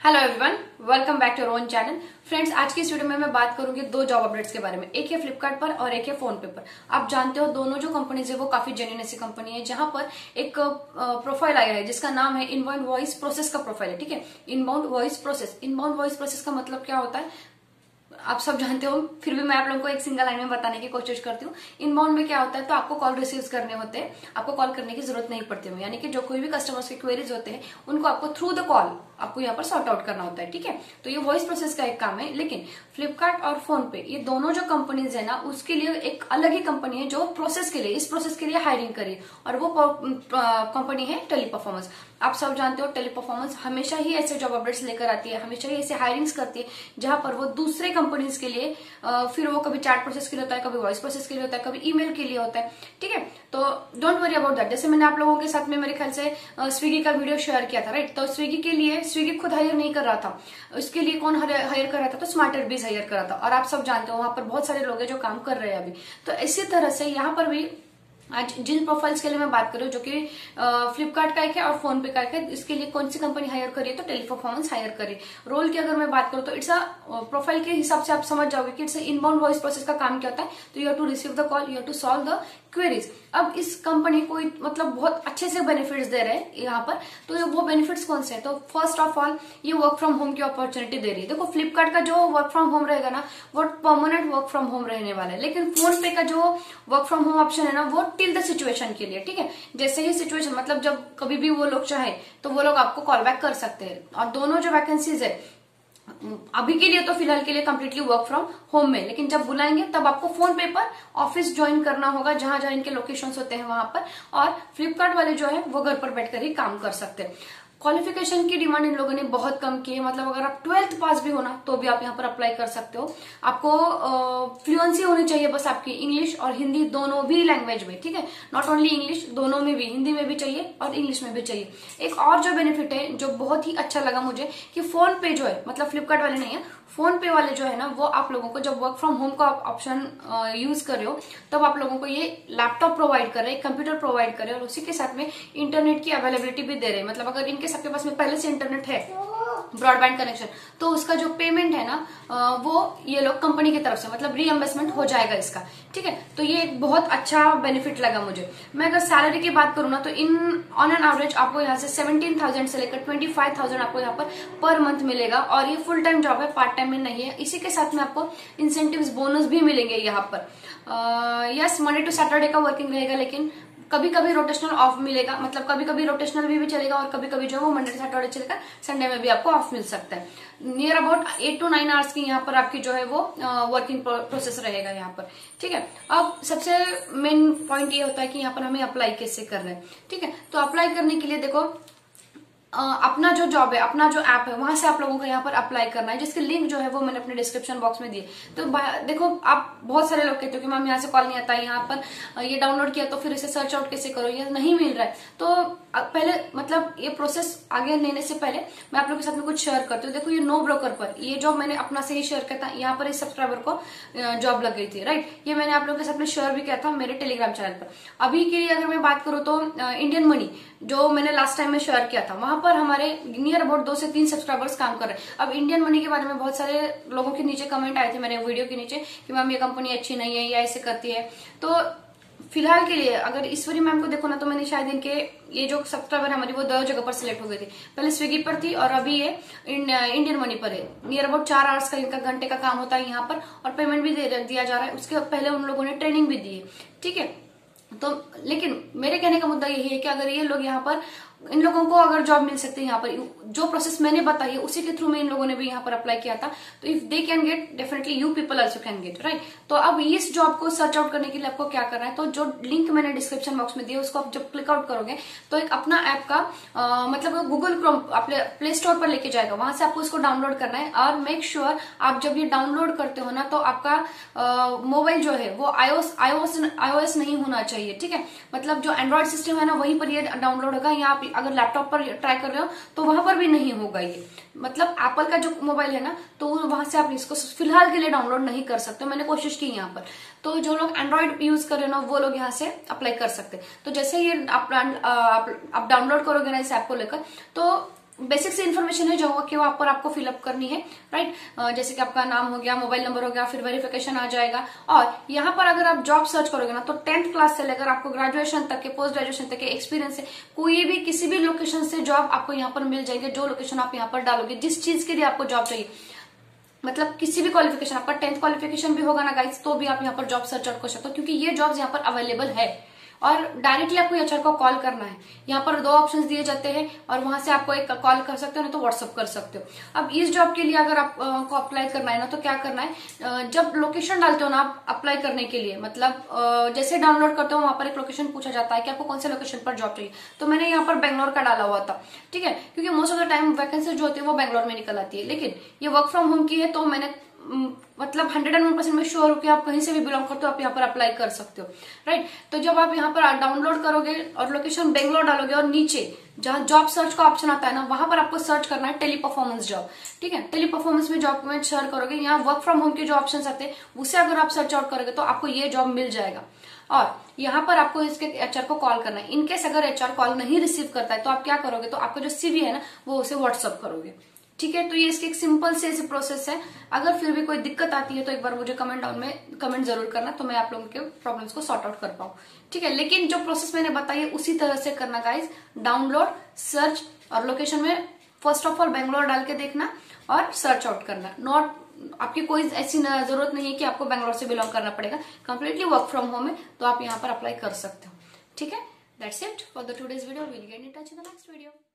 Hello everyone, welcome back to own channel. Friends, आज की इस वीडियो में मैं बात करूंगी दो जॉब अपडेट्स के बारे में। एक है फ्लिपकार्ट पर और एक है फोन पे पर। आप जानते हो दोनों जो कंपनीज है वो काफी जेन्युइन ऐसी कंपनी है जहां पर एक प्रोफाइल आया है जिसका नाम है इनबाउंड वॉइस प्रोसेस का प्रोफाइल है। ठीक है, inbound voice process. Inbound voice process का मतलब क्या होता है आप सब जानते हो, फिर भी मैं आप लोगों को एक सिंगल लाइन में बताने की कोशिश करती हूँ। इनबाउंड में क्या होता है, तो आपको कॉल रिसीव करने होते हैं, आपको कॉल करने की जरूरत नहीं पड़ती है। यानी कि जो कोई भी कस्टमर्स के क्वेरीज होते हैं उनको आपको थ्रू द कॉल आपको यहाँ पर सॉर्ट आउट करना होता है। ठीक है, तो ये वॉइस प्रोसेस का एक काम है। लेकिन फ्लिपकार्ट और फोन पे ये दोनों जो कंपनीज है ना, उसके लिए एक अलग ही कंपनी है जो प्रोसेस के लिए, इस प्रोसेस के लिए हायरिंग करी, और वो कंपनी है टेलीपरफॉर्मेंस। आप सब जानते हो टेलीपरफॉर्मेंस हमेशा ही ऐसे जॉब अपडेट्स लेकर आती है, हमेशा ही ऐसे हायरिंग्स करती है जहां पर वो दूसरे कंपनीज के लिए फिर वो कभी चैट प्रोसेस के लिए होता है, कभी वॉइस प्रोसेस के लिए होता है, कभी ईमेल के लिए होता है। ठीक है, तो डोंट वरी अबाउट दैट। जैसे मैंने आप लोगों के साथ में मेरे ख्याल से स्विगी का वीडियो शेयर किया था, राइट। तो स्विगी के लिए स्विगी खुद हायर नहीं कर रहा था, उसके लिए कौन हायर कर रहा था, तो स्मार्टर बीज हायर कर रहा था। और आप सब जानते हो वहां पर बहुत सारे लोग हैं जो काम कर रहे हैं अभी। तो इसी तरह से यहाँ पर भी आज जिन प्रोफाइल्स के लिए मैं बात कर रही हूँ, जो कि फ्लिपकार्ट का एक है और फोन पे का एक है, इसके लिए कौन सी कंपनी हायर करी है, तो टेलीपरफॉर्मेंस हायर करी। रोल की अगर मैं बात करूँ तो इट्स अ प्रोफाइल के हिसाब से आप समझ जाओगे कि इट्स इनबाउंड वॉइस प्रोसेस का काम क्या होता है। तो you have to receive the call, you have to solve the queries. अब इस कंपनी को मतलब बहुत अच्छे से बेनिफिट्स दे रहे हैं यहाँ पर। तो ये वो बेनिफिट्स कौन से हैं, तो फर्स्ट ऑफ ऑल ये वर्क फ्रॉम होम की अपॉर्चुनिटी दे रही है। देखो फ्लिपकार्ट का जो वर्क फ्रॉम होम रहेगा ना, वो परमानेंट वर्क फ्रॉम होम रहने वाला है। लेकिन फोन पे का जो वर्क फ्रॉम होम ऑप्शन है ना, वो टिल द सिचुएशन के लिए। ठीक है, जैसे ही सिचुएशन मतलब जब कभी भी वो लोग चाहे तो वो लोग आपको कॉल बैक कर सकते हैं। और दोनों जो वैकेंसीज है अभी के लिए तो फिलहाल के लिए कंप्लीटली वर्क फ्रॉम होम में, लेकिन जब बुलाएंगे तब आपको फोन पे पर ऑफिस ज्वाइन करना होगा, जहां जहां इनके लोकेशंस होते हैं वहां पर। और फ्लिपकार्ट वाले जो है वो घर पर बैठकर ही काम कर सकते हैं। क्वालिफिकेशन की डिमांड इन लोगों ने बहुत कम की है। मतलब अगर आप 12th पास भी हो ना तो भी आप यहाँ पर अप्लाई कर सकते हो। आपको फ्लुएंसी होनी चाहिए बस आपकी इंग्लिश और हिंदी दोनों भी लैंग्वेज में। ठीक है, नॉट ओनली इंग्लिश, दोनों में भी, हिंदी में भी चाहिए और इंग्लिश में भी चाहिए। एक और जो बेनिफिट है जो बहुत ही अच्छा लगा मुझे कि फोन पे जो है, मतलब फ्लिपकार्ट वाले नहीं है, फोन पे वाले जो है ना, वो आप लोगों को जब वर्क फ्रॉम होम का ऑप्शन यूज कर रहे हो तब आप लोगों को ये लैपटॉप प्रोवाइड कर रहे हैं, कंप्यूटर प्रोवाइड कर रहे हैं, और उसी के साथ में इंटरनेट की अवेलेबिलिटी भी दे रहे हैं। मतलब अगर इनके सबके पास में पहले से इंटरनेट है, ब्रॉडबैंड कनेक्शन, तो उसका जो पेमेंट है ना वो ये लोग कंपनी की तरफ से मतलब रीएम्बर्समेंट हो जाएगा इसका। ठीक है, तो ये एक बहुत अच्छा बेनिफिट लगा मुझे। मैं अगर सैलरी की बात करूँ ना, तो ऑन एन एवरेज आपको यहाँ से 17,000 से लेकर 25,000 आपको यहाँ पर मंथ मिलेगा। और ये फुल टाइम जॉब है, पार्ट टाइम में नहीं है। इसी के साथ में आपको इंसेंटिव्स बोनस भी मिलेंगे यहाँ पर। यस, मंडे टू सैटरडे का वर्किंग रहेगा, लेकिन कभी कभी रोटेशनल ऑफ मिलेगा। मतलब कभी कभी रोटेशनल भी चलेगा और कभी कभी जो है वो मंडे सैटरडे चलेगा, संडे में भी आपको ऑफ मिल सकता है। नियर अबाउट 8 to 9 आवर्स की यहाँ पर आपकी जो है वो वर्किंग प्रोसेस रहेगा यहाँ पर। ठीक है, अब सबसे मेन पॉइंट ये होता है कि यहाँ पर हमें अप्लाई कैसे करना है। ठीक है, तो अप्लाई करने के लिए देखो अपना जो जॉब है, अपना जो ऐप है, वहां से आप लोगों को यहाँ पर अप्लाई करना है, जिसके लिंक जो है वो मैंने अपने डिस्क्रिप्शन बॉक्स में दिए। तो देखो आप बहुत सारे लोग कहते हो कि मैम यहाँ से कॉल नहीं आता, यहाँ पर ये डाउनलोड किया तो फिर इसे सर्च आउट कैसे करो, ये नहीं मिल रहा है। तो पहले मतलब ये प्रोसेस आगे लेने से पहले मैं आप लोगों के साथ में कुछ शेयर करती हूँ। देखो ये नो ब्रोकर पर ये जॉब मैंने अपना से ही शेयर किया था, यहाँ पर इस सब्सक्राइबर को जॉब लग गई थी, राइट। ये मैंने आप लोगों के साथ में शेयर भी किया था मेरे टेलीग्राम चैनल पर। अभी के लिए अगर मैं बात करूँ तो इंडियन मनी जो मैंने लास्ट टाइम में शेयर किया था, वहां पर हमारे नियर अबाउट 2 से 3 सब्सक्राइबर्स काम कर रहे हैं। अब इंडियन मनी के बारे में बहुत सारे लोगों के नीचे कमेंट आए थे मेरे वीडियो के नीचे कि मैम ये कंपनी अच्छी नहीं है या ऐसे करती है। तो फिलहाल के लिए अगर ईश्वरी मैम को देखो ना, तो मैंने शायद इनके ये जो सब्सक्राइबर है हमारी वो 2 जगह पर सिलेक्ट हो गई थी। पहले स्विगी पर थी और अभी ये इंडियन मनी पर है। नियर अबाउट 4 आवर्स का इनका घंटे का काम होता है यहाँ पर, और पेमेंट भी दिया जा रहा है। उसके पहले उन लोगों ने ट्रेनिंग भी दी है। ठीक है, तो लेकिन मेरे कहने का मुद्दा यही है कि अगर ये लोग यहाँ पर, इन लोगों को अगर जॉब मिल सकती है यहाँ पर, जो प्रोसेस मैंने बताई है उसी के थ्रू में इन लोगों ने भी यहाँ पर अप्लाई किया था। तो if they can get, definitely you people also can get, right. तो अब इस जॉब को सर्च आउट करने के लिए आपको क्या करना है, तो जो लिंक मैंने डिस्क्रिप्शन बॉक्स में दिया उसको आप जब क्लिक आउट करोगे तो एक अपना ऐप का मतलब गूगल क्रोम प्ले स्टोर पर लेके जाएगा, वहां से आपको इसको डाउनलोड करना है। और मेक श्योर आप जब ये डाउनलोड करते हो ना, तो आपका मोबाइल जो है वो iOS नहीं होना चाहिए। ठीक है, मतलब जो एंड्रॉइड सिस्टम है ना वहीं पर ये डाउनलोड होगा। यहाँ अगर लैपटॉप पर ट्राई कर रहे हो तो वहां पर भी नहीं होगा ये। मतलब एप्पल का जो मोबाइल है ना, तो वहां से आप इसको फिलहाल के लिए डाउनलोड नहीं कर सकते। मैंने कोशिश की यहाँ पर। तो जो लोग एंड्रॉइड यूज कर रहे हो ना, वो लोग यहाँ से अप्लाई कर सकते हैं। तो जैसे ये आप डाउनलोड करोगे ना इस ऐप को लेकर, तो बेसिक सी इन्फॉर्मेशन है जो कि वहां पर आपको फिलअप करनी है, राइट। जैसे कि आपका नाम हो गया, मोबाइल नंबर हो गया, फिर वेरिफिकेशन आ जाएगा। और यहाँ पर अगर आप जॉब सर्च करोगे ना, तो 10th क्लास से लेकर आपको ग्रेजुएशन तक के, पोस्ट ग्रेजुएशन तक के एक्सपीरियंस है, कोई भी किसी भी लोकेशन से जॉब आपको यहाँ पर मिल जाएगी। जो लोकेशन आप यहाँ पर डालोगे, जिस चीज के लिए आपको जॉब चाहिए, मतलब किसी भी क्वालिफिकेशन, आपका 10th क्वालिफिकेशन भी होगा ना गाइस, तो भी आप यहाँ पर जॉब सर्च कर सकते हो, क्योंकि ये जॉब्स यहाँ पर अवेलेबल है। और डायरेक्टली आपको एचआर को कॉल करना है। यहाँ पर 2 ऑप्शंस दिए जाते हैं और वहां से आपको एक कॉल कर सकते हो, नहीं तो व्हाट्सअप कर सकते हो। अब इस जॉब के लिए अगर आपको अप्लाई करना है ना, तो क्या करना है, जब लोकेशन डालते हो ना आप अप्लाई करने के लिए, मतलब जैसे डाउनलोड करते हो वहां पर एक लोकेशन पूछा जाता है कि आपको कौन से लोकेशन पर जॉब चाहिए। तो मैंने यहाँ पर बेंगलोर का डाला हुआ था, ठीक है, क्योंकि most of the time vacancy जो होती है वो बेंगलोर में निकल आती है। लेकिन ये वर्क फ्रॉम होम की है, तो मैंने मतलब 101% में श्योर हो कि आप कहीं से भी बिलोंग करते हो, आप यहाँ पर अप्लाई कर सकते हो, राइट। तो जब आप यहाँ पर डाउनलोड करोगे और लोकेशन बेंगलोर डालोगे, और नीचे जहां जॉब सर्च का ऑप्शन आता है ना, वहां पर आपको सर्च करना है टेली परफॉर्मेंस जॉब, ठीक है। टेली परफॉर्मेंस में जॉब में सर्च करोगे, यहाँ वर्क फ्रॉम होम के जो ऑप्शन आते हैं उसे अगर आप सर्च आउट करोगे तो आपको ये जॉब मिल जाएगा। और यहाँ पर आपको इसके एचआर को कॉल करना है। इनकेस अगर एचआर कॉल नहीं रिसीव करता है तो आप क्या करोगे, तो आपका जो सीवी है ना वो उसे व्हाट्सअप करोगे, ठीक है। तो ये इसकी एक सिंपल से ऐसे प्रोसेस है। अगर फिर भी कोई दिक्कत आती है तो एक बार मुझे कमेंट डाउन में कमेंट जरूर करना, तो मैं आप लोगों के प्रॉब्लम्स को सॉर्ट आउट कर पाऊँ, ठीक है। लेकिन जो प्रोसेस मैंने बताई है उसी तरह से करना गाइज। डाउनलोड, सर्च और लोकेशन में फर्स्ट ऑफ ऑल बेंगलोर डाल के देखना और सर्च आउट करना। नॉट आपकी कोई ऐसी जरूरत नहीं है कि आपको बेंगलोर से बिलोंग करना पड़ेगा, कंप्लीटली वर्क फ्रॉम होम है, तो आप यहाँ पर अप्लाई कर सकते हो, ठीक है। That's it for the today's video. Will get in touch in the next video.